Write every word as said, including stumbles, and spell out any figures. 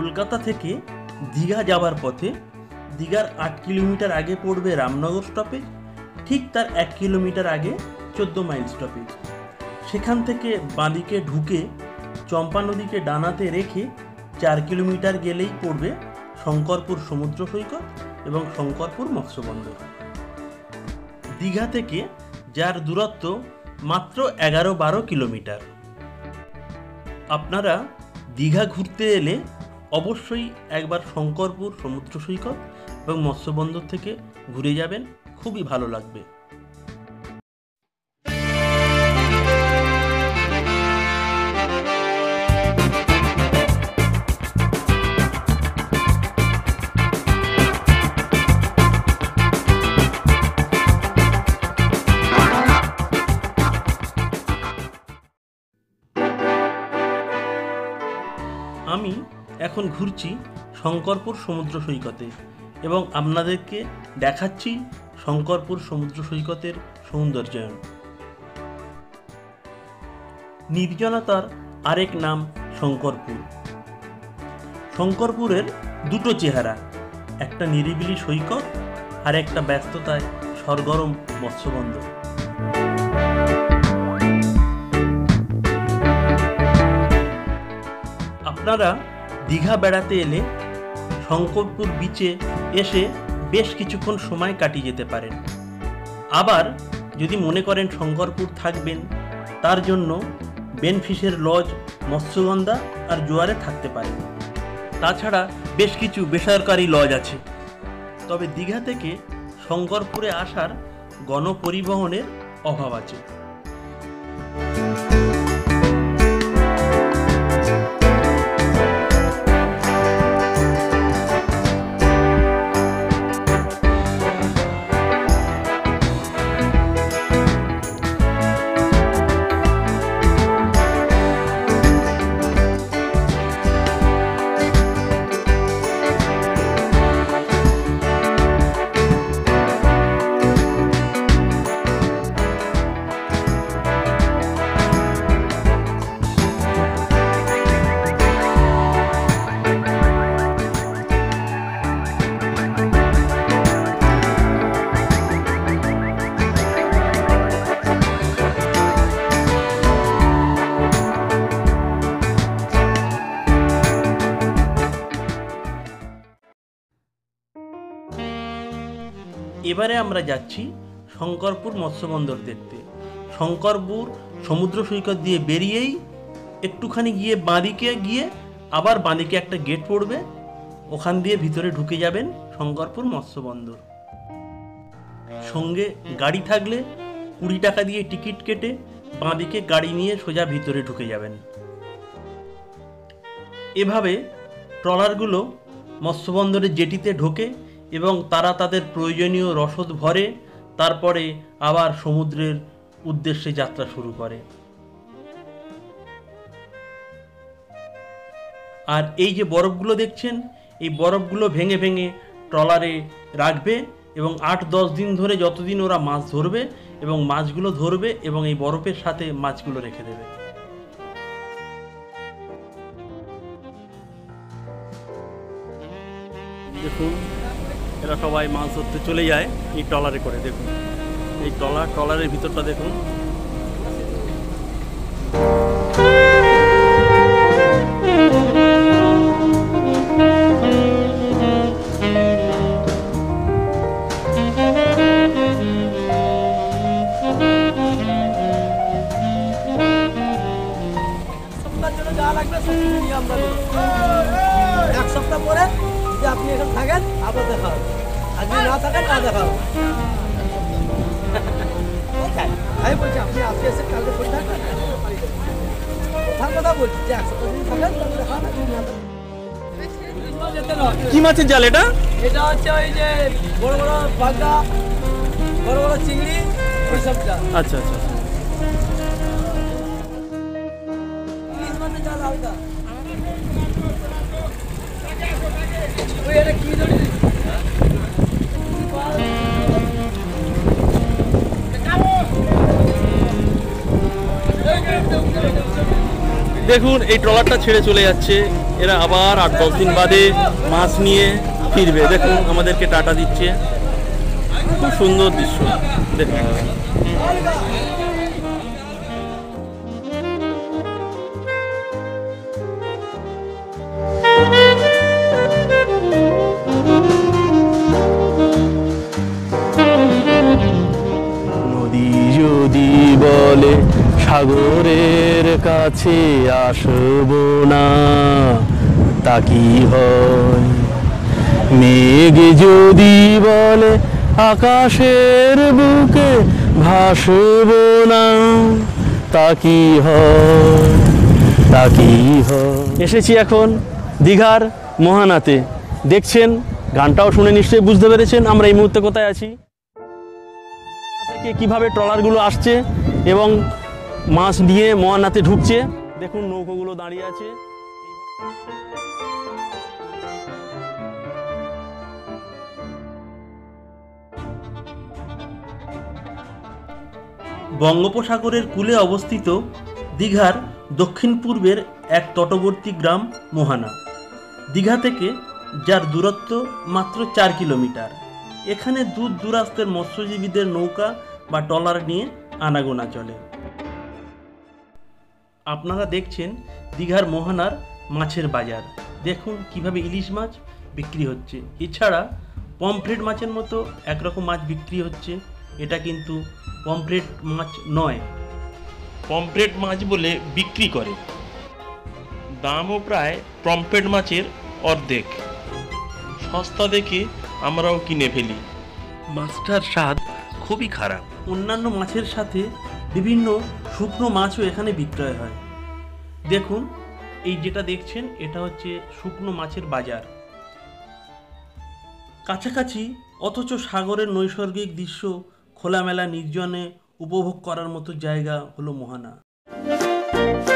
কলকাতা থেকে দীঘা যাওয়ার পথে দীঘার আট কিলোমিটার আগে পড়বে রামনগর স্টপেজ, ঠিক তার এক কিলোমিটার আগে চোদ্দ মাইল স্টপেজ। সেখান থেকে বাঁদিকে ঢুকে চম্পা নদীকে ডানাতে রেখে চার কিলোমিটার গেলেই পড়বে শঙ্করপুর সমুদ্র সৈকত এবং শঙ্করপুর মৎস্যবন্দর। দীঘা থেকে যার দূরত্ব মাত্র এগারো বারো কিলোমিটার। আপনারা দীঘা ঘুরতে এলে অবশ্যই একবার শঙ্করপুর সমুদ্র সৈকত এবং মৎস্যবন্দর থেকে ঘুরে যাবেন, খুবই ভালো লাগবে। আমি এখন ঘুরছি শঙ্করপুর সমুদ্র সৈকতে এবং আপনাদেরকে দেখাচ্ছি শঙ্করপুর সমুদ্র সৈকতের সৌন্দর্যায়ন। নির্জনতার আরেক নাম শঙ্করপুর। শঙ্করপুরের দুটো চেহারা, একটা নিরিবিলি সৈকত আর একটা ব্যস্ততায় সরগরম মৎস্যবন্দর। আপনারা দীঘা বেড়াতে এলে শঙ্করপুর বিচে এসে বেশ কিছুক্ষণ সময় কাটিয়ে যেতে পারেন। আবার যদি মনে করেন শঙ্করপুর থাকবেন, তার জন্য বেনফিশের লজ, মৎস্যগন্ধা আর জোয়ারে থাকতে পারেন। তাছাড়া বেশ কিছু বেসরকারি লজ আছে। তবে দীঘা থেকে শঙ্করপুরে আসার গণপরিবহনের অভাব আছে। এবারে আমরা যাচ্ছি শঙ্করপুর মৎস্যবন্দর দেখতে। শঙ্করপুর সমুদ্র সৈকত দিয়ে বেরিয়েই একটুখানি গিয়ে বাঁদিকে গিয়ে আবার বাঁদিকে একটা গেট পড়বে, ওখান দিয়ে ভিতরে ঢুকে যাবেন শঙ্করপুর মৎস্যবন্দর। সঙ্গে গাড়ি থাকলে কুড়ি টাকা দিয়ে টিকিট কেটে বাঁদিকে গাড়ি নিয়ে সোজা ভিতরে ঢুকে যাবেন। এভাবে ট্রলারগুলো মৎস্যবন্দরের জেটিতে ঢোকে এবং তারা তাদের প্রয়োজনীয় রসদ ভরে তারপরে আবার সমুদ্রের উদ্দেশ্যে যাত্রা শুরু করে। আর এই যে বরফগুলো দেখছেন, এই বরফগুলো ভেঙে ভেঙে ট্রলারে রাখবে এবং আট দশ দিন ধরে যতদিন ওরা মাছ ধরবে এবং মাছগুলো ধরবে এবং এই বরফের সাথে মাছগুলো রেখে দেবে। দেখুন, এরা সবাই মাছ ধরতে চলে যায় এই ট্রলারে করে। দেখুন এই ট্রলার ট্রলারের ভিতরটা দেখুন। এক সপ্তাহ পরে যে আপনি এখানে থাকেন আবার দেখা হবে, আজকে না থাকেন না দেখা হবে। আমি বলছি আপনি আজকে এসে কালকে করে থাকবেন, কোথার কথা বলছি যে এক সপ্তাহ দিন থাকেন দেখা হবে। কি মাছের জাল এটা? এটা হচ্ছে ওই যে বড় বড় বাগদা, বড় বড় চিংড়ি, ওই সব জাল। আচ্ছা আচ্ছা, ইলিশ মাছের জাল আলাদা। ওই এটা কি ধরে দেখুন এই ট্রলারটা ছেড়ে চলে যাচ্ছে, এরা আবার আট দশ দিন বাদে মাছ নিয়ে ফিরবে। দেখুন আমাদেরকে টাটা দিচ্ছে, খুব সুন্দর দৃশ্য দেখুন। নদী যদি বলে সাগরের কাছে আসব না, তা কি হয়? মেঘ যদি বলে আকাশের বুকে ভাসব না, তা কি হয়? তা কি হয়? এসেছি এখন দীঘার মোহানাতে। দেখছেন, গানটাও শুনে নিশ্চয়ই বুঝতে পেরেছেন আমরা এই মুহূর্তে কোথায় আছি। থেকে কিভাবে ট্রলারগুলো আসছে এবং মাছ নিয়ে মোহানাতে ঢুকছে। দেখুন নৌকোগুলো দাঁড়িয়ে আছে। বঙ্গোপসাগরের কূলে অবস্থিত দীঘার দক্ষিণ পূর্বের এক তটবর্তী গ্রাম মোহানা। দীঘা থেকে যার দূরত্ব মাত্র চার কিলোমিটার। এখানে দূর দূরান্তের মৎস্যজীবীদের নৌকা বা ট্রলার নিয়ে আনাগোনা চলে। আপনারা দেখছেন দীঘার মোহানার মাছের বাজার। দেখুন কিভাবে ইলিশ মাছ বিক্রি হচ্ছে। এছাড়া পমফ্রেট মাছের মতো একরকম মাছ বিক্রি হচ্ছে। এটা কিন্তু পমফ্রেট মাছ নয়, পমফ্রেট মাছ বলে বিক্রি করে। দামও প্রায় পমফ্রেট মাছের অর্ধেক। সস্তা দেখে আমরাও কিনে ফেলি। মাছটার স্বাদ খুবই খারাপ। অন্যান্য মাছের সাথে বিভিন্ন শুকনো মাছও এখানে বিক্রয় হয়। দেখুন এই যেটা দেখছেন এটা হচ্ছে শুকনো মাছের বাজার। কাছাকাছি অথচ সাগরের নৈসর্গিক দৃশ্য খোলামেলা নির্জনে উপভোগ করার মতো জায়গা হলো মোহানা।